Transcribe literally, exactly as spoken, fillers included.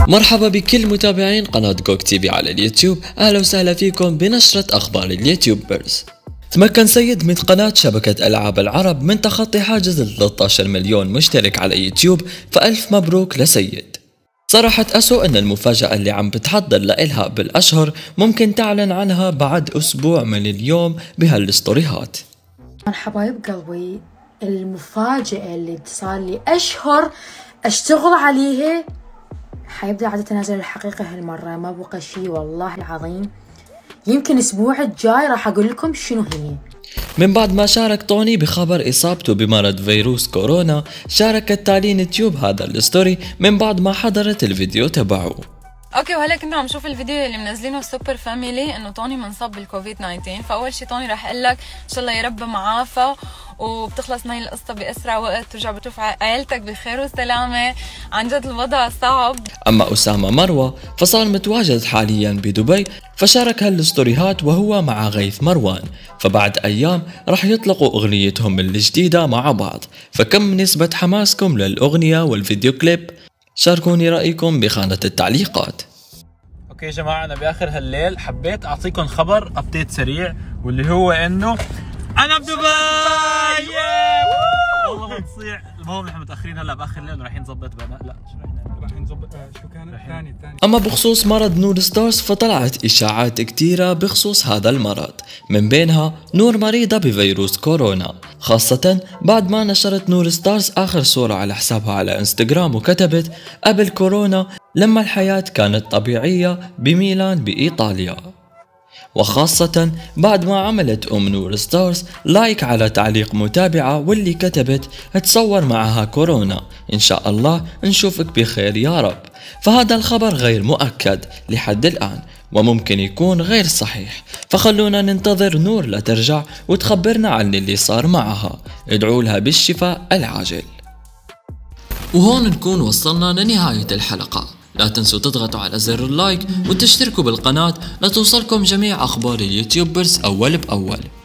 مرحبا بكل متابعين قناة جوك تي في على اليوتيوب، أهلا وسهلا فيكم بنشرة أخبار اليوتيوبرز. تمكن سيد من قناة شبكة ألعاب العرب من تخطي حاجز ال ثلاثة عشر مليون مشترك على يوتيوب، فألف مبروك لسيد. صرحت أسو أن المفاجأة اللي عم بتحضر لإلها بالأشهر ممكن تعلن عنها بعد أسبوع من اليوم بهالستوريهات. مرحبا بقلبي، المفاجأة اللي صار لي أشهر أشتغل عليها حيبدأ عاد تنازل الحقيقة هالمرة، ما بقى شي والله العظيم. يمكن الأسبوع الجاي راح أقول لكم شنو هي. من بعد ما شارك طوني بخبر إصابته بمرض فيروس كورونا، شاركت تالين تيوب هذا الستوري من بعد ما حضرت الفيديو تبعه. اوكي، وهلا كنا عم نشوف الفيديو اللي منزلينه السوبر فاميلي انه طوني منصاب بالكوفيد تسعة عشر. فاول شي طوني راح اقول لك ان شاء الله يا رب معافى وبتخلص نهي القصه باسرع وقت، ترجع بتشوف عائلتك بخير وسلامه. عن جد الوضع صعب. اما اسامه مروه فصار متواجد حاليا بدبي، فشارك هالستوريهات وهو مع غيث مروان، فبعد ايام راح يطلقوا اغنيتهم الجديده مع بعض. فكم نسبه حماسكم للاغنيه والفيديو كليب؟ شاركوني رأيكم بخانة التعليقات. اوكي يا جماعة، انا باخر هالليل حبيت اعطيكم خبر ابديت سريع، واللي هو انه انا بدبي. والله بتصيع. المهم نحن متاخرين هلا باخر الليل ورايحين نظبط بنا. لا شو راح نعمل؟ راح نظبط شو كان الثاني الثاني. اما بخصوص مرض نور ستارز فطلعت اشاعات كثيره بخصوص هذا المرض، من بينها نور مريضه بفيروس كورونا، خاصه بعد ما نشرت نور ستارز اخر صوره على حسابها على انستغرام وكتبت قبل كورونا لما الحياه كانت طبيعيه بميلان بايطاليا، وخاصة بعد ما عملت أم نور ستارز لايك على تعليق متابعة واللي كتبت تصور معها كورونا، إن شاء الله نشوفك بخير يا رب. فهذا الخبر غير مؤكد لحد الآن وممكن يكون غير صحيح، فخلونا ننتظر نور لترجع وتخبرنا عن اللي صار معها. ادعوا لها بالشفاء العاجل. وهون نكون وصلنا لنهاية الحلقة. لا تنسوا تضغطوا على زر اللايك وتشتركوا بالقناة لتوصلكم جميع أخبار اليوتيوبرز أول بأول.